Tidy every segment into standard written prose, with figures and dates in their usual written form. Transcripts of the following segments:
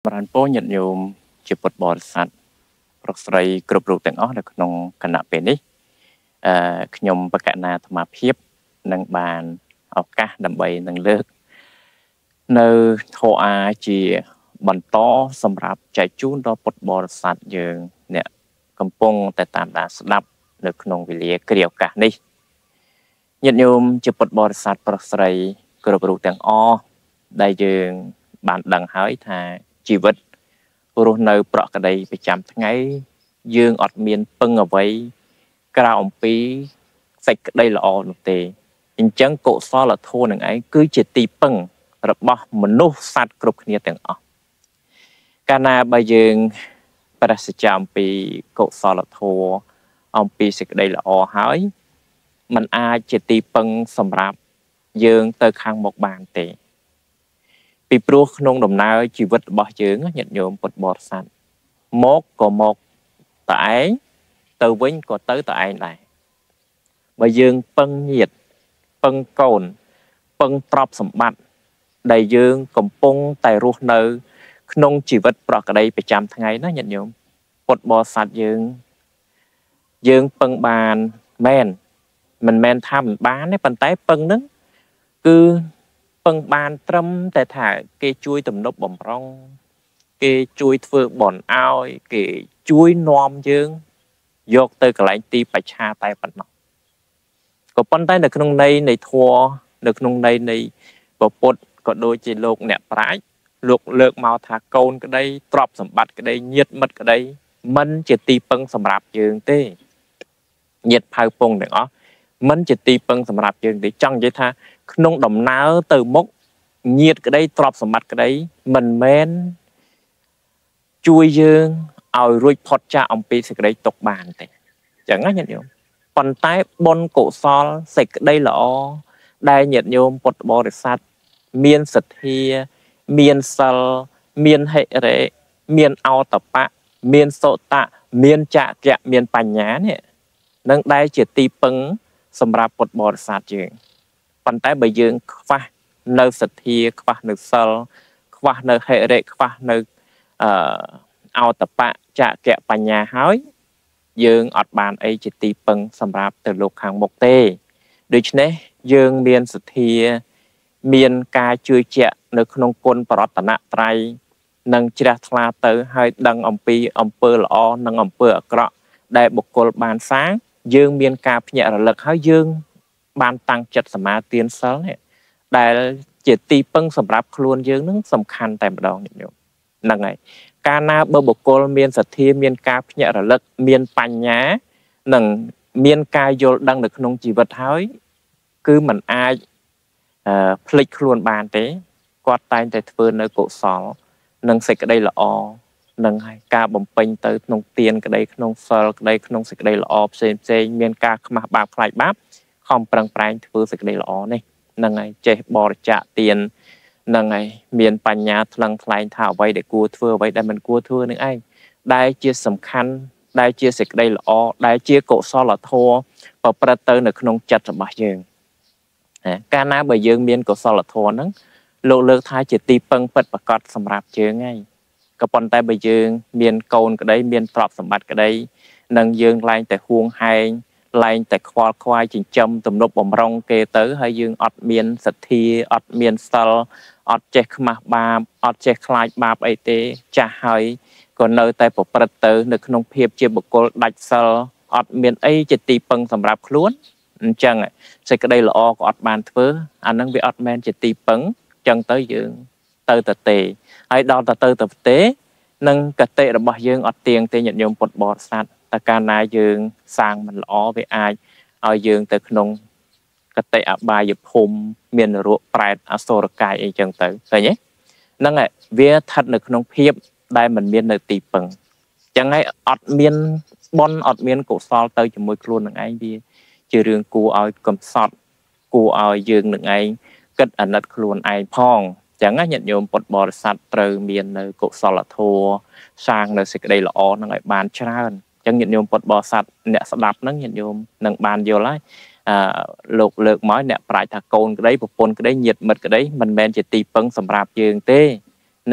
ប្រានពោញាតិញោមជាពុទ្ធបរិស័ទប្រុសស្រីគ្រប់រូបទាំងអស់នៅក្នុងគណៈពេលនេះខ្ញុំបកណាអាត្មាភាពនឹងបានឱកាសដើម្បីនឹងលើកនៅធម៌អាជាបន្តសម្រាប់ចែកជូនដល់ពុទ្ធបរិស័ទយើងអ្នកកំពុងតែតាមដានស្ដាប់នៅក្នុងវេលាគ្រាឱកាសនេះញាតិញោមជាពុទ្ធបរិស័ទប្រុសស្រីគ្រប់រូបទាំងអស់ដែលយើងបានដឹងហើយថាជីវិតរស់នៅប្រក្រតីប្រចាំថ្ងៃយើងអត់មានពឹងអ្វីក្រៅអំពីសេចក្តីល្អនោះទេអញ្ចឹងកុសលធម៌នឹងឯងគឺជាទីពឹងរបស់មនុស្សសត្វគ្រប់គ្នាទាំងអស់កាលណាបើយើងប្រសិទ្ធអំពីកុសលធម៌អំពីសេចក្តីល្អហើយมันអាចជាទីពឹងសម្រាប់យើងទៅខាងមុខបានទេពីព្រោះក្នុងដំណើរជីវិតរបស់យើងញាតិញោមពុទ្ធបរិស័ទមកក៏មកតឯងទៅវិញក៏ទៅតឯងដែរបើយើងពឹងញាតិពឹងកូនពឹងទ្រព្យសម្បត្តិដែលយើងកំពុងតែរស់នៅក្នុងជីវិតប្រក្រតីប្រចាំថ្ងៃណាញាតិញោមពុទ្ធបរិស័ទយើងពឹងបានមែនមិនមែនថាមិនបានទេប៉ុន្តែពឹងនឹងគឺពឹងបានត្រឹមតែថាគេជួយទំនប់បំរុងគេជួយធ្វើបន់ឲ្យគេជួយនាំយើងយកទៅកន្លែងទីបច្ឆាតែប៉ុណ្ណោះក៏ប៉ុន្តែនៅក្នុងន័យនៃធម៌នៅក្នុងន័យនៃពុទ្ធក៏ដូចជាលោកអ្នកប្រាជ្ញលោកលើកមកថាកូនក្តីទ្រព្យសម្បត្តិក្តីញាតិមិត្តក្តីមិនជាទីពឹងសម្រាប់យើងទេញាតិផៅពងទាំងអស់មិនជាទីពឹងសម្រាប់យើងទេចង់និយាយថាក្នុងដំណើរទៅមុខញាតិក្តីទ្រព្យសម្បត្តិក្តីមិនមែនជួយយើងឲ្យរួចផុតចាកអំពីសេចក្តីទុក្ខបានទេចឹងណាញាតិញោមប៉ុន្តែបុណ្យកុសលសេចក្តីល្អដែលញាតិញោមពុទ្ធបរិស័ទមានសទ្ធាមានសិលមានហិរិមានអោតបៈមានសុតៈមានចក្ខៈមានបញ្ញានេះនឹងដែលជាទីពឹងសម្រាប់ពុទ្ធបរិស័ទយើងប៉ុន្តែបើយើងខ្វះនៅសទ្ធាខ្វះនៅសិលខ្វះនៅហិរិខ្វះនៅអោតបៈចក្ខៈបញ្ញាហើយយើងអត់បានអីជាទីពឹងសម្រាប់ទៅលោកខាងមុខទេដូច្នេះយើងមានសទ្ធាមានការជឿជាក់នៅក្នុងគុណបរតនត្រ័យនិងជ្រះថ្លាទៅហើយដឹងអំពីអំពើល្អនិងអំពើអាក្រក់ដែលបុគ្គលបានសាងយើងមានការភ្ញាក់រលឹកហើយយើងបានតាំងចិត្តសមាទានសិលនេះដែលជាទីពឹងសម្រាប់ខ្លួនយើងនឹងសំខាន់តែម្ដងញាតិញោមហ្នឹងហើយកាលណាបើបុគ្គលមានសទ្ធាមានការភ្ញាក់រលឹកមានបញ្ញានិងមានការយល់ដឹងនៅក្នុងជីវិតហើយគឺมันអាចភ្លេចខ្លួនបានទេគាត់តែងតែធ្វើនៅកុសលនិងសេចក្តីល្អនឹងហើយការបំពេញទៅក្នុងទានក្តីក្នុងសិលក្តីក្នុងសេចក្តីល្អផ្សេងមានការខ្មាស់បាបខ្លាចបាបខំប្រឹងប្រែងធ្វើសេចក្តីល្អនេះនឹងហើយចេះបរិច្ចាគទាននឹងហើយមានបញ្ញាថ្លឹងថ្លែងថាអ្វីដែលគួរធ្វើអ្វីដែលមិនគួរធ្វើនឹងឯងដែលជាសំខាន់ដែលជាសេចក្តីល្អដែលជាកុសលធម៌ប្រព្រឹត្តទៅនៅក្នុងចិត្តរបស់យើងកាលណាបើយើងមានកុសលធម៌ហ្នឹងលោកលើកថាជាទីពឹងពិតប្រាកដសម្រាប់យើងហើយក៏ប៉ុន្តែបើយើងមានកូនក្តីមានទ្រព្យសម្បត្តិក្តីនិងយើងឡើងតែហួងហែងឡើងតែខ្វល់ខ្វាយចិញ្ចឹមទំនប់បំរុងគេទៅហើយយើងអត់មានសទ្ធាអត់មានសិលអត់ចេះខ្មាស់បាបអត់ចេះខ្លាចបាបអីទេចាស់ហើយក៏នៅតែប្រព្រឹត្តទៅនៅក្នុងភាពជាបុគ្គលដាច់សិលអត់មានអីជាទីពឹងសម្រាប់ខ្លួនអញ្ចឹងសេចក្តីល្អក៏អត់បានធ្វើអានឹងវាអត់មែនជាទីពឹងអញ្ចឹងទៅយើងទៅទេហើយដល់ទៅទេនឹងកតិរបស់យើងអត់ទៀងទេញាតិញោមពុទ្ធបរិស័ទតែកាលណាយើងសាងមិនល្អវាអាចឲ្យយើងទៅក្នុងកតិអបាយភូមិមាននរកប្រែតអសុរកាយអីចឹងទៅឃើញទេហ្នឹងហើយវាស្ថិតនៅក្នុងភាពដែលមិនមាននៅទីពឹងអញ្ចឹងហើយអត់មានបុណ្យអត់មានកុសលទៅជាមួយខ្លួននឹងឯងវាជារឿងគួរឲ្យកំសត់គួរឲ្យយើងនឹងឯងគិតអាណិតខ្លួនឯងផងចឹងណាញាតិញោមពុទ្ធបរិស័ទត្រូវមាននៅកុសលធម៌សាងនៅសេចក្តីល្អនឹងឲ្យបានច្រើនចឹងញាតិញោមពុទ្ធបរិស័ទអ្នកស្ដាប់ហ្នឹងញាតិញោមនឹងបានយល់ហើយលោកលើកមកអ្នកប្រាជ្ញថាកូនក្តីប្រពន្ធក្តីញាតិមិត្តក្តីមិនមែនជាទីពឹងសម្រាប់យើងទេណា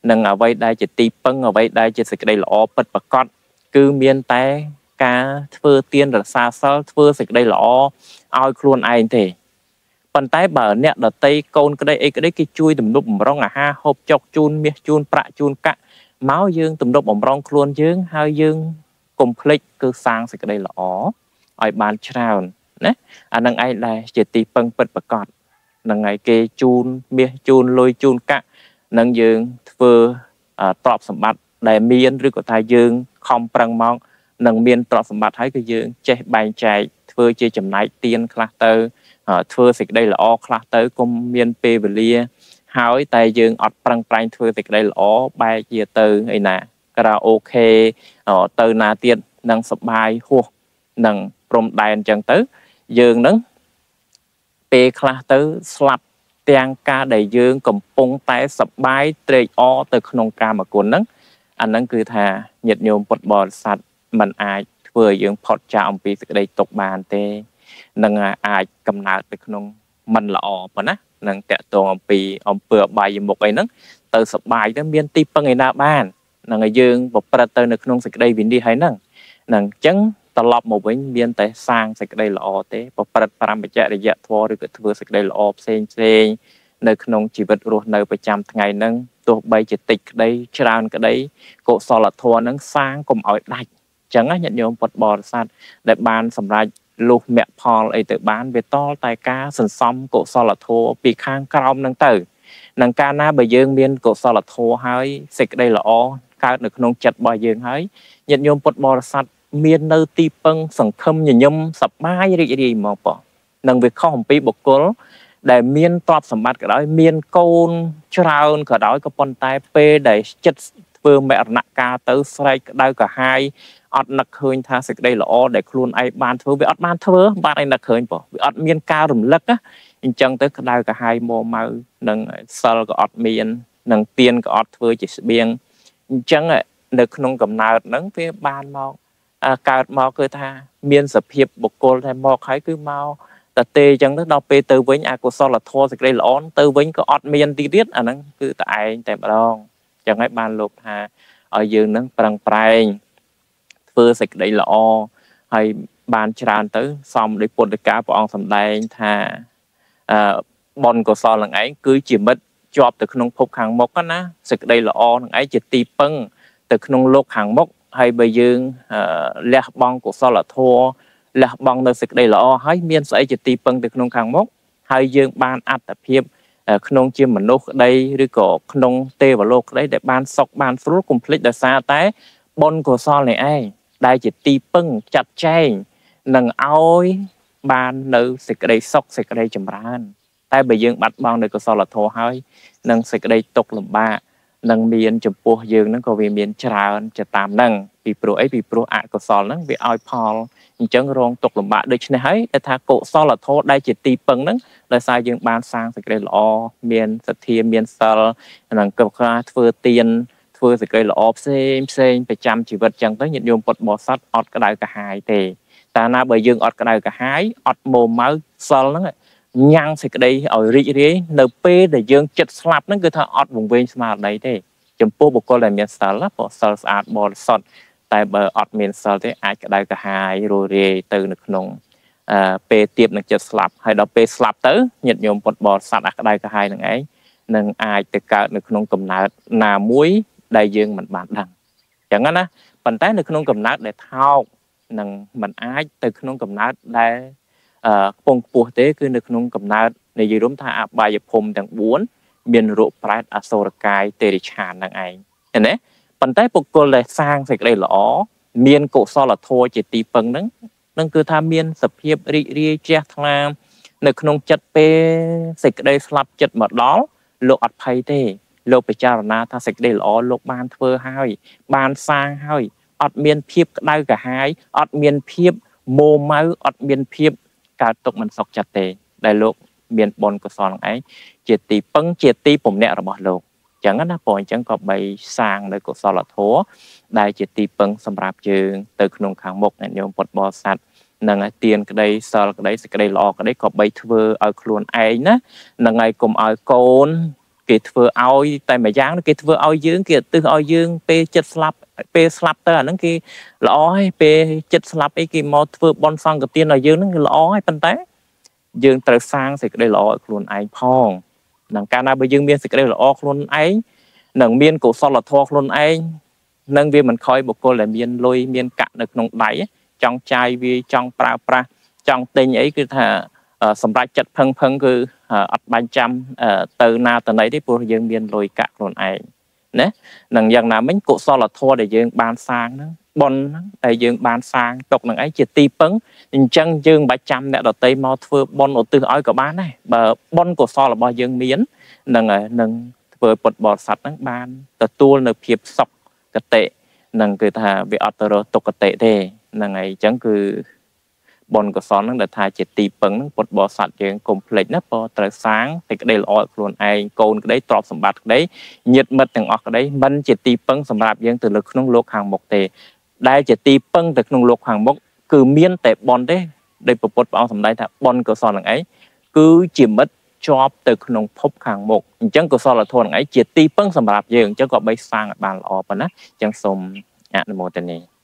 នឹងអ្វីដែលជាទីពឹងអ្វីដែលជាសេចក្តីល្អពិតប្រាកដគឺមានតែការធ្វើទានរក្សាសិលធ្វើសេចក្តីល្អឲ្យខ្លួនឯងទេប៉ុន្តែបើអ្នកដតីកូនក្តីអីក្តីគេជួយទំនប់បំរុងអាហារហូបចុកជូនមាសជូនប្រាក់ជូនកាក់មកយើងទំនប់បំរុងខ្លួនយើងហើយយើងកុំភ្លេចគឺសាងសេចក្តីល្អឲ្យបានច្រើនណាអានឹងឯងដែលជាទីពឹងពិតប្រាកដនឹងឯងគេជូនមាសជូនលុយជូនកាក់នឹងយើងធ្វើទ្រព្យសម្បត្តិដែលមានឬក៏ថាយើងខំប្រឹងមកនឹងមានទ្រព្យសម្បត្តិហើយគឺយើងចេះបែងចែកធ្វើជាចំណែកទានខ្លះទៅធ្វើសេចក្តីល្អខ្លះទៅកុំមានពេលវេលាហើយតែយើងអត់ប្រឹងប្រែងធ្វើសេចក្តីល្អបែរជាទៅឯណាការ៉ាអូខេទៅណាទៀតនឹងសបាយហួសនឹងព្រំដែនអញ្ចឹងទៅយើងនឹងពេលខ្លះទៅស្លាប់ទាំងការដែលយើងកំពុងតែសប្បាយត្រេកអរទៅក្នុងកាមគុណហ្នឹងអាហ្នឹងគឺថាញាតិញោមពុទ្ធបរិស័ទមិនអាចធ្វើឲ្យយើងផុតចាកអំពីសេចក្តីទុក្ខបានទេនឹងអាចកំណើតទៅក្នុងមិនល្អប៉ុណ្ណានឹងតកតងអំពីអំពើអបាយមុខអីហ្នឹងទៅសប្បាយទៅមានទីពឹងឯណាបាននឹងឲ្យយើងប្រព្រឹត្តទៅនៅក្នុងសេចក្តីវិនិច្ឆ័យហ្នឹងនឹងអញ្ចឹងត្រឡប់មកវិញមានតែសាងសេចក្តីល្អទេប្រព្រឹត្ត5បច្ចៈរយៈធម៌ឬក៏ធ្វើសេចក្តីល្អផ្សេងនៅក្នុងជីវិតរស់នៅប្រចាំថ្ងៃហ្នឹងទោះបីជាតិចក្តីច្រើនក្តីកុសលធម៌ហ្នឹងសាងកុំឲ្យដាច់អញ្ចឹងញាតិញោមពុទ្ធបរិស័ទដែលបានសម្រេចលុះមគ្គផលអីទៅបានវាតលតែការសន្សំកុសលធម៌ពីខាងក្រោមហ្នឹងទៅនឹងកាលណាបើយើងមានកុសលធម៌ហើយសេចក្តីល្អកើតនៅក្នុងចិត្តរបស់យើងហើយញាតិញោមពុទ្ធបរិស័ទមាននៅទីពឹងសង្ឃឹមញញឹមសប្បាយរីករាយមកប៉ុនឹងវាខុសអំពីបុគ្គលដែលមានទ្រព្យសម្បត្តិក៏ដោយមានកូនច្រើនក៏ដោយក៏ប៉ុន្តែពេលដែលចិត្តធ្វើមរណកាលទៅស្រែកក្តៅក្រហាយអត់នឹកឃើញថាសេចក្តីល្អដែលខ្លួនឯងបានធ្វើវាអត់បានធ្វើបានឯនឹកឃើញប៉ុវាអត់មានការរំលឹកណាអញ្ចឹងទៅក្តៅក្រហាយមួម៉ៅនឹងសិលក៏អត់មាននឹងទានក៏អត់ធ្វើជាស្បៀងអញ្ចឹងនៅក្នុងកំណើតហ្នឹងវាបានមកកើតមកគឺថាមានសភាពបុគ្គលតែមកហើយគឺមកតែទេអញ្ចឹងទៅដល់ពេលទៅវិញអកុសលធម៌សេចក្តីល្អទៅវិញក៏អត់មានទៀតអាហ្នឹងគឺតែឯងតែម្ដងអញ្ចឹងហើយបានលោកថាឲ្យយើងនឹងប្រឹងប្រែងធ្វើសេចក្តីល្អហើយបានច្រើនទៅសមដោយពុទ្ធកាព្រះអង្គសម្ដែងថាបុណ្យកុសលនឹងឯងគឺជាមិត្តជាប់ទៅក្នុងភពខាងមុខណាសេចក្តីល្អនឹងឯងជាទីពឹងទៅក្នុងលោកខាងមុខហើយបើយើងលះបង់កុសលធម៌លះបង់នៅសេចក្តីល្អហើយមានស្អីជាទីពឹងទៅក្នុងខាងមុខហើយយើងបានអត្តភាពក្នុងជាមនុស្សក្តីឬក៏ក្នុងទេវលោកក្តីដែលបានសុខបានស្រួលកុំភ្លេចដោយសារតែបុណ្យកុសលនេះឯងដែលជាទីពឹងចាត់ចែងនឹងឲ្យបាននៅសេចក្តីសុខសេចក្តីចម្រើនតែបើយើងបាត់បង់នៅកុសលធម៌ហើយនឹងសេចក្តីទុក្ខលំបាកនឹងមានចំពោះយើងហ្នឹងក៏វាមានច្រើនទៅតាមហ្នឹងពីព្រោះអីពីព្រោះអកុសលហ្នឹងវាឲ្យផលអញ្ចឹងរងទុក្ខលំបាកដូច្នេះហើយតែថាកុសលធម៌ដែលជាទីពឹងហ្នឹងដោយសារយើងបានសាងសេចក្តីល្អមានសទ្ធាមានសិលនឹងកឹកខ្លះធ្វើទានធ្វើសេចក្តីល្អផ្សេងប្រចាំជីវិតអញ្ចឹងទៅញាតិញោមពុទ្ធបរិស័ទអត់ក្តៅក្រហាយទេតែណាបើយើងអត់ក្តៅក្រហាយអត់ម៉ូម៉ៅសិលហ្នឹងញ៉ាំងសេចក្តីឲ្យរីករាយនៅពេលដែលយើងចិត្តស្លាប់ហ្នឹងគឺថាអត់វង្វេងស្មារតីទេចំពោះបុគ្គលដែលមានសិលណាព្រោះសិលស្អាតបរិសុទ្ធតែបើអត់មានសិលទេអាចក្តៅក្រហាយររាយទៅនៅក្នុងពេលទៀបនឹងចិត្តស្លាប់ហើយដល់ពេលស្លាប់ទៅញាតិញោមពុទ្ធបរិស័ទអាក្តៅក្រហាយនឹងឯងនឹងអាចទៅកើតនៅក្នុងកំណើតណាមួយដែលយើងមិនបានដឹងអញ្ចឹងណាប៉ុន្តែនៅក្នុងកំណើតដែលថោកនឹងមិនអាចទៅក្នុងកំណើតដែលខ្ពង់ខ្ពស់ទេគឺនៅក្នុងកំណើតនិយាយរួមថាអបាយភូមិទាំង4មានរូបប្រែតអសុរកាយទេរិឆាននឹងឯងឃើញទេប៉ុន្តែបុគ្គលដែលសាងសេចក្តីល្អមានកុសលធម៌ជាទីពឹងហ្នឹងគឺថាមានសភាពរីករាយជ្រះថ្លានៅក្នុងចិត្តពេលសេចក្តីស្លាប់ចិត្តមកដល់លោកអត់ភ័យទេលោកពិចារណាថាសេចក្តីល្អលោកបានធ្វើហើយបានសាងហើយអត់មានភាពក្តៅក្រហាយអត់មានភាពម៉ូម៉ៅអត់មានភាពកើតទុកមិនសុខចិត្តទេដែលលោកមានបុណ្យកុសលនឹងឯងជាទីពឹងជាទីពំនាក់របស់លោកអញ្ចឹងណាព្រោះអញ្ចឹងក៏បីសាងនៅកុសលធម៌ដែលជាទីពឹងសម្រាប់យើងទៅក្នុងខាងមុខអ្នកញោមពុទ្ធបរិស័ទនឹងឲ្យទានក្តីសិលក្តីសេចក្តីល្អក្តីក៏បីធ្វើឲ្យខ្លួនឯងណានឹងឲ្យកុំឲ្យកូនគេធ្វើឲ្យតែមួយយ៉ាងគេធ្វើឲ្យយើងគេទិសឲ្យយើងពេលចិត្តស្លាប់ពេលស្លាប់ទៅអាហ្នឹងគេល្អហើយពេលចិត្តស្លាប់អីគេមកធ្វើបន់សង្កទានឲ្យយើងហ្នឹងគឺល្អហើយប៉ុន្តែយើងត្រូវសាងសេចក្តីល្អឲ្យខ្លួនឯងផងនឹងកាលណាបើយើងមានសេចក្តីល្អខ្លួនឯងនឹងមានកុសលធម៌ខ្លួនឯងនឹងវាមិនខ້ອຍបុគ្គលដែលមានលុយមានកាក់នៅក្នុងដៃចង់ចាយវាចង់ប្រើប្រាស់ចង់ទិញអីគឺថាសម្រាប់ចិត្តផឹងគឺអត់បាញ់ចាំទៅណាទៅណីទេព្រោះយើងមានលុយកាក់ខ្លួនឯងណានឹងយ៉ាងណាមិញកុសលធម៌ដែលយើងបានសាងហ្នឹងបុណ្យហ្នឹងដែលយើងបានសាងទុកនឹងឯងជាទីពឹងអញ្ចឹងយើងមិនបាច់ចាំអ្នកដទៃមកធ្វើបុណ្យឧទ្ទិសឲ្យក៏បានដែរបើបុណ្យកុសលរបស់យើងមាននឹងធ្វើពុទ្ធបរិស័ទហ្នឹងបានទទួលនៅភាពសុខកតិនឹងគឺថាវាអត់ទៅរកទុក្ខកតិទេហ្នឹងហើយអញ្ចឹងគឺបុណ្យកុសលហ្នឹងដែលថាជាទីពឹងហ្នឹងពុទ្ធបរិស័ទយើងកុំភ្លេចណាព្រោះត្រូវសាងតែក្តីល្អឲ្យខ្លួនឯងកូនក្តីទ្រព្យសម្បត្តិក្តីញាតិមិត្តទាំងអស់ក្តីមិនជាទីពឹងសម្រាប់យើងទៅលើក្នុងលោកខាងមុខទេដែលជាទីពឹងទៅក្នុងលោកខាងមុខគឺមានតែបុណ្យទេដោយពុទ្ធព្រះអង្គសម្ដែងថាបុណ្យកុសលហ្នឹងឯងគឺជាមិត្តជាប់ទៅក្នុងភពខាងមុខអញ្ចឹងកុសលធម៌ហ្នឹងឯងជាទីពឹងសម្រាប់យើងអញ្ចឹងក៏បីសាងឲ្យបានល្អប៉ុណ្ណាអញ្ចឹងសូមអនុមោទនា